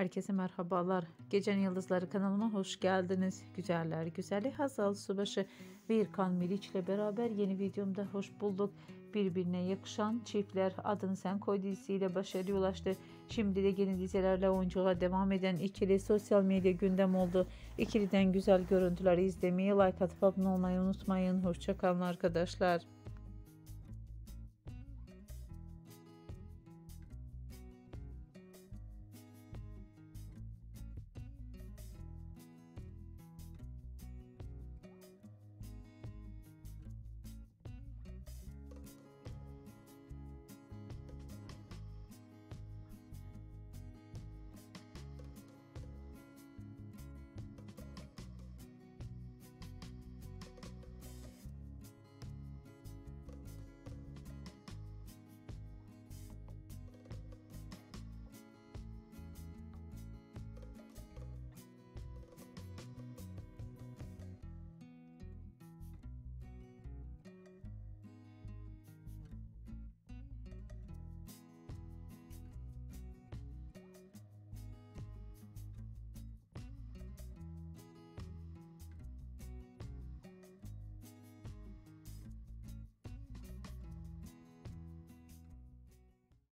Herkese merhabalar. Gecenin Yıldızları kanalıma hoş geldiniz. Güzeller güzeli Hazal Subaşı ve İrkan Meriç ile beraber yeni videomda hoş bulduk. Birbirine yakışan çiftler Adını Sen Koy dizisiyle başarıya ulaştı. Şimdi de yeni dizilerle oyunculuğa devam eden ikili sosyal medya gündem oldu. İkiliden güzel görüntüleri izlemeyi, like atıp abone olmayı unutmayın. Hoşça kalın arkadaşlar.